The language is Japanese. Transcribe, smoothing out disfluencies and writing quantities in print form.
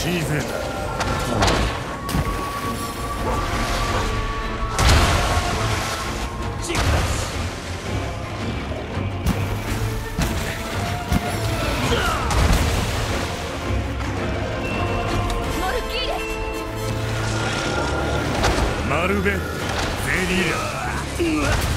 チーゼータ。マルベゼリーラ。